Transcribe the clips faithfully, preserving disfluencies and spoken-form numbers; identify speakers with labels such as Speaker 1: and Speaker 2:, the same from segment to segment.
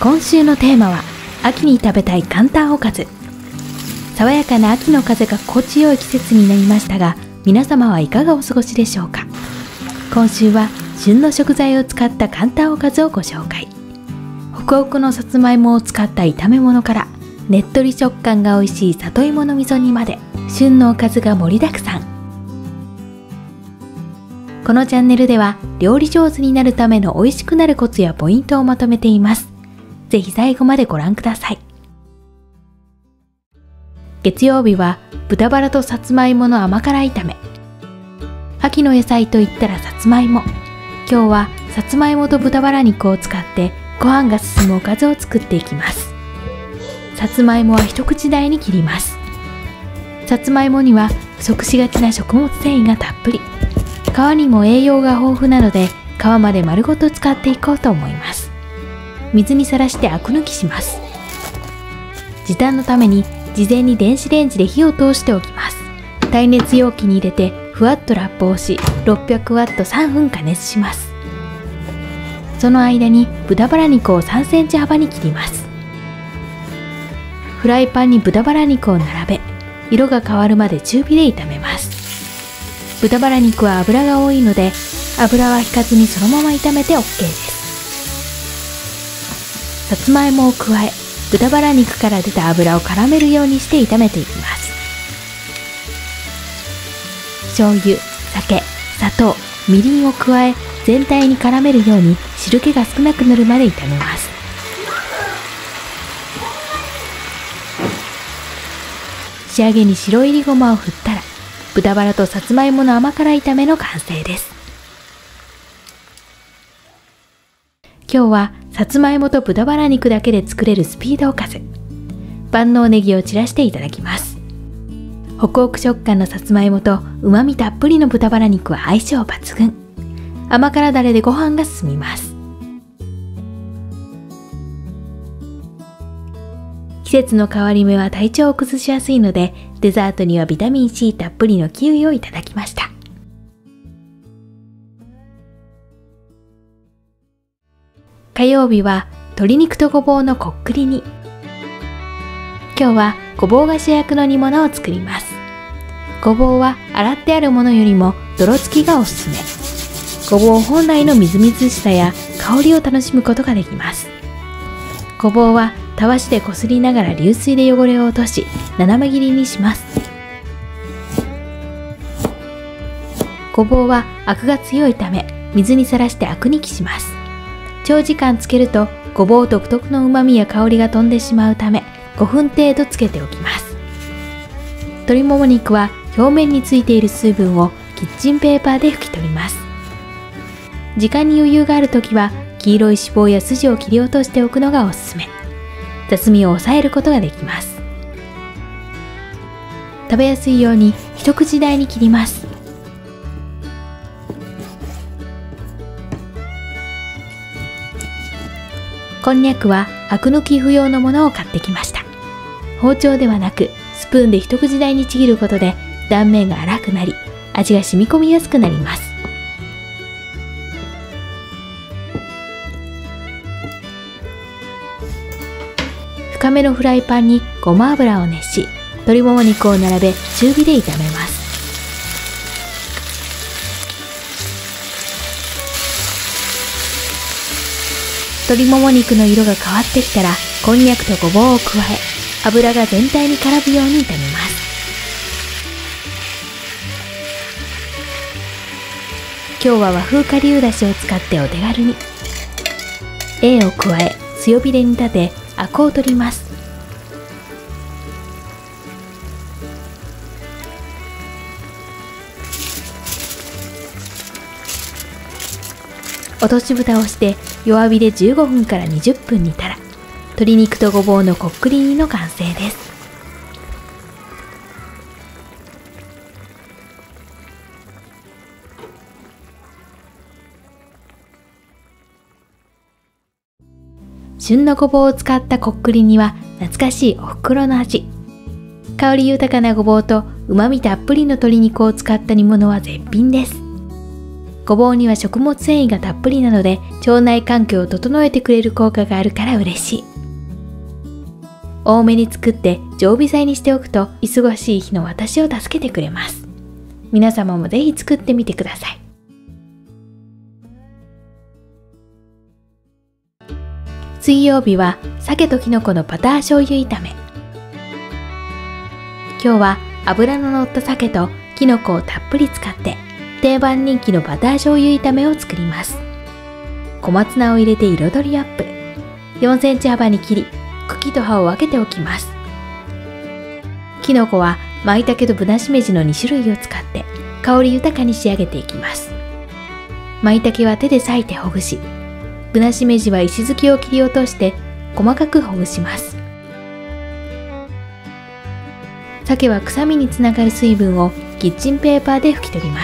Speaker 1: 今週のテーマは秋に食べたい簡単おかず。爽やかな秋の風が心地よい季節になりましたが、皆様はいかがお過ごしでしょうか。今週は旬の食材を使った簡単おかずをご紹介。ホクホクのさつまいもを使った炒め物から、ねっとり食感が美味しい里芋の味噌煮まで、旬のおかずが盛りだくさん。このチャンネルでは料理上手になるための美味しくなるコツやポイントをまとめています。ぜひ最後までご覧ください。月曜日は豚バラとさつまいもの甘辛炒め。秋の野菜といったらさつまいも。今日はさつまいもと豚バラ肉を使ってご飯が進むおかずを作っていきます。さつまいもは一口大に切ります。さつまいもには不足しがちな食物繊維がたっぷり。皮にも栄養が豊富なので皮まで丸ごと使っていこうと思います。水にさらしてアク抜きします。時短のために事前に電子レンジで火を通しておきます。耐熱容器に入れてふわっとラップをし、ろっぴゃくワットさんぷん加熱します。その間に豚バラ肉をさんセンチ幅に切ります。フライパンに豚バラ肉を並べ、色が変わるまで中火で炒めます。豚バラ肉は油が多いので、油は引かずにそのまま炒めて オーケー です。さつまいもを加え、豚バラ肉から出た油を絡めるようにして炒めていきます。醤油、酒、砂糖、みりんを加え、全体に絡めるように汁気が少なくなるまで炒めます。仕上げに白いりごまを振ったら、豚バラとさつまいもの甘辛炒めの完成です。今日はさつまいもと豚バラ肉だけで作れるスピードおかず。万能ネギを散らしていただきます。ホクホク食感のさつまいもと旨味たっぷりの豚バラ肉は相性抜群。甘辛だれでご飯が進みます。季節の変わり目は体調を崩しやすいので、デザートにはビタミン シー たっぷりのキウイをいただきました。火曜日は鶏肉とごぼうのこっくり煮。今日はごぼうが主役の煮物を作ります。ごぼうは洗ってあるものよりも泥付きがおすすめ。ごぼう本来のみずみずしさや香りを楽しむことができます。ごぼうはたわしでこすりながら流水で汚れを落とし、斜め切りにします。ごぼうはアクが強いため、水にさらしてアク抜きします。長時間つけるとごぼう独特の旨味や香りが飛んでしまうため、ごふん程度つけておきます。鶏もも肉は表面についている水分をキッチンペーパーで拭き取ります。時間に余裕があるときは黄色い脂肪や筋を切り落としておくのがおすすめ。雑味を抑えることができます。食べやすいように一口大に切ります。こんにゃくはアク抜き不要のものを買ってきました。包丁ではなくスプーンで一口大にちぎることで断面が粗くなり、味が染み込みやすくなります。深めのフライパンにごま油を熱し、鶏もも肉を並べ中火で炒めます。鶏もも肉の色が変わってきたら、こんにゃくとごぼうを加え、油が全体に絡むように炒めます。今日は和風顆粒だしを使ってお手軽に。A を加え、強火で煮立て、アクを取ります。落とし蓋をして弱火でじゅうごふんからにじゅっぷん煮たら、鶏肉とごぼうのこっくり煮の完成です。旬のごぼうを使ったこっくり煮は懐かしいお袋の味。香り豊かなごぼうと旨味たっぷりの鶏肉を使った煮物は絶品です。 ごぼうには食物繊維がたっぷりなので腸内環境を整えてくれる効果があるから嬉しい。多めに作って常備菜にしておくと忙しい日の私を助けてくれます。皆様もぜひ作ってみてください。水曜日は鮭ときのこのバター醤油炒め。今日は脂の乗った鮭ときのこをたっぷり使って定番人気のバター醤油炒めを作ります。小松菜を入れて彩りアップ。よんセンチ幅に切り、茎と葉を分けておきます。きのこは舞茸とぶなしめじのに種類を使って香り豊かに仕上げていきます。舞茸は手で裂いてほぐし、ぶなしめじは石突きを切り落として細かくほぐします。鮭は臭みにつながる水分をキッチンペーパーで拭き取ります。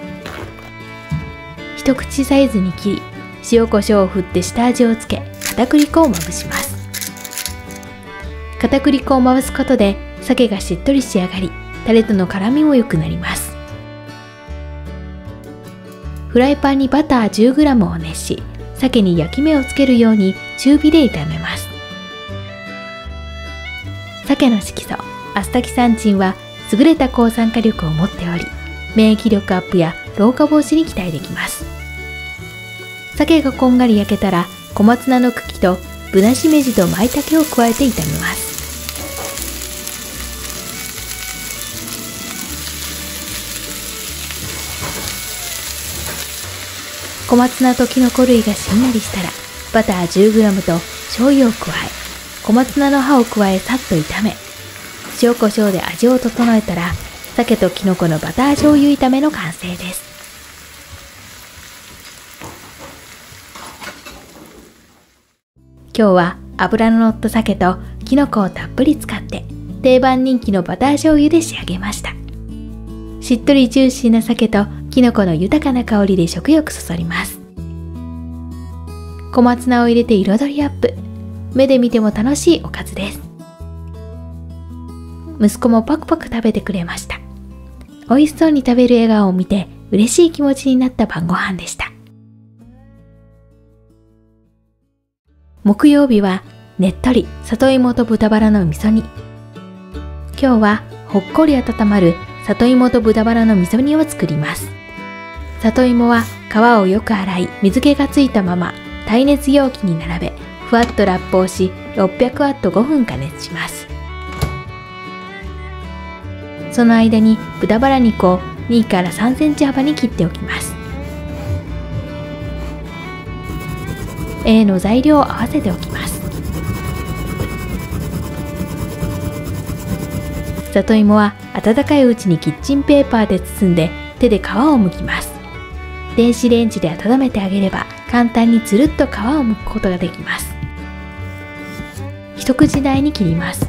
Speaker 1: 一口サイズに切り、塩コショウを振って下味をつけ、片栗粉をまぶします。片栗粉を回すことで鮭がしっとり仕上がり、タレとの絡みも良くなります。フライパンにバター じゅうグラム を熱し、鮭に焼き目をつけるように中火で炒めます。鮭の色素、アスタキサンチンは優れた抗酸化力を持っており、免疫力アップや老化防止に期待できます。鮭がこんがり焼けたら、小松菜の茎とぶなしめじと舞茸を加えて炒めます。小松菜ときのこ類がしんなりしたら、バター じゅうグラム と醤油を加え、小松菜の葉を加えさっと炒め、塩コショウで味を整えたら、鮭ときのこのバター醤油炒めの完成です。今日は脂の乗った鮭ときのこをたっぷり使って定番人気のバター醤油で仕上げました。しっとりジューシーな鮭ときのこの豊かな香りで食欲そそります。小松菜を入れて彩りアップ。目で見ても楽しいおかずです。息子もパクパク食べてくれました。美味しそうに食べる笑顔を見て嬉しい気持ちになった晩ご飯でした。木曜日はねっとり里芋と豚バラの味噌煮。今日はほっこり温まる里芋と豚バラの味噌煮を作ります。里芋は皮をよく洗い、水気がついたまま耐熱容器に並べ、ふわっとラップをし、ろっぴゃくワットごふん加熱します。その間に豚バラ肉をにからさんセンチ幅に切っておきます。A の材料を合わせておきます。里芋は温かいうちにキッチンペーパーで包んで手で皮を剥きます。電子レンジで温めてあげれば簡単につるっと皮を剥くことができます。一口大に切ります。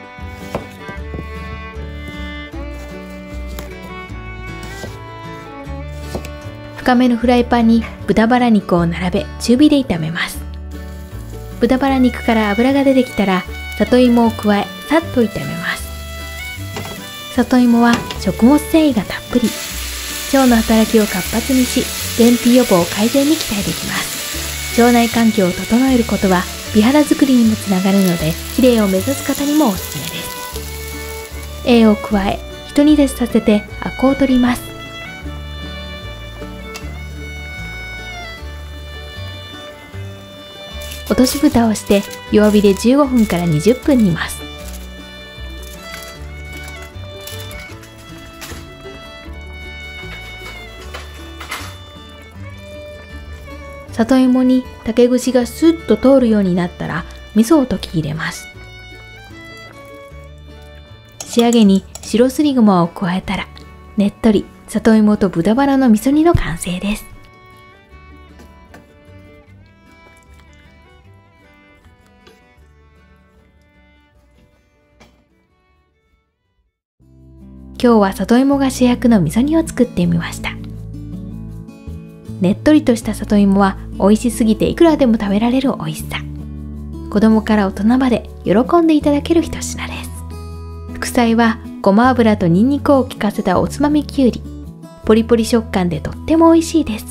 Speaker 1: 深めのフライパンに豚バラ肉を並べ中火で炒めます。豚バラ肉から脂が出てきたら里芋を加えさっと炒めます。里芋は食物繊維がたっぷり、腸の働きを活発にし便秘予防改善に期待できます。腸内環境を整えることは美肌作りにもつながるので、綺麗を目指す方にもおすすめです。A を加え一煮立ちさせてアクを取ります。落とし蓋をして弱火でじゅうごふんからにじゅっぷん煮ます。里芋に竹串がスッと通るようになったら味噌を溶き入れます。仕上げに白すりごまを加えたらねっとり里芋と豚バラの味噌煮の完成です。今日は里芋が主役の味噌煮を作ってみました。ねっとりとした里芋は美味しすぎていくらでも食べられる美味しさ。子供から大人まで喜んでいただける一品です。副菜はごま油とニンニクを効かせたおつまみきゅうり、 ポリポリ食感でとっても美味しいです。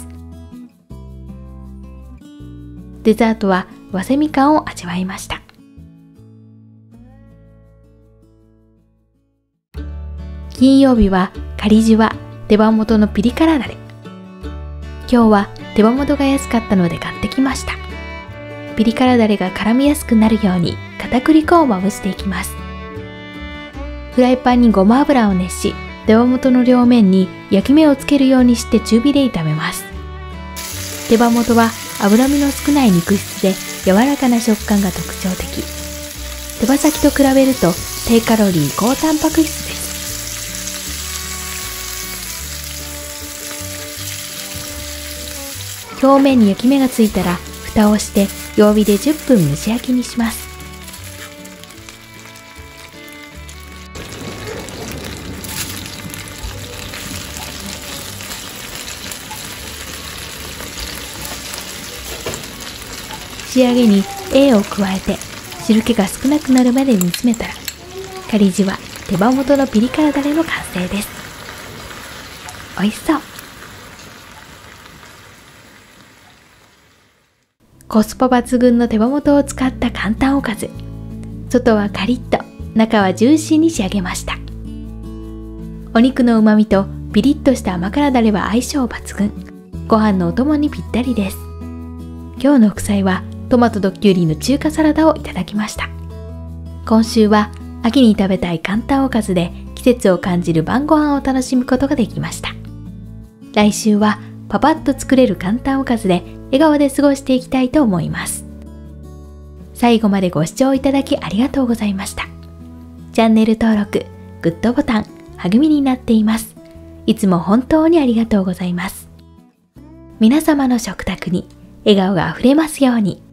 Speaker 1: デザートは早生みかんを味わいました。金曜日は仮じわ手羽元のピリ辛だれ。今日は手羽元が安かったので買ってきました。ピリ辛だれが絡みやすくなるように片栗粉をまぶしていきます。フライパンにごま油を熱し、手羽元の両面に焼き目をつけるようにして中火で炒めます。手羽元は脂身の少ない肉質で柔らかな食感が特徴的。手羽先と比べると低カロリー高タンパク質です。表面に焼き目がついたら蓋をして弱火でじゅっぷん蒸し焼きにします。仕上げに A を加えて汁気が少なくなるまで煮詰めたら、仮じわ手羽元のピリ辛だれの完成です。おいしそう。コスパ抜群の手羽元を使った簡単おかず。外はカリッと、中はジューシーに仕上げました。お肉の旨味とピリッとした甘辛だれは相性抜群。ご飯のお供にぴったりです。今日の副菜はトマトとキュウリの中華サラダをいただきました。今週は秋に食べたい簡単おかずで季節を感じる晩ご飯を楽しむことができました。来週はパパッと作れる簡単おかずで笑顔で過ごしていきたいと思います。最後までご視聴いただきありがとうございました。チャンネル登録、グッドボタン、励みになっています。いつも本当にありがとうございます。皆様の食卓に笑顔があふれますように。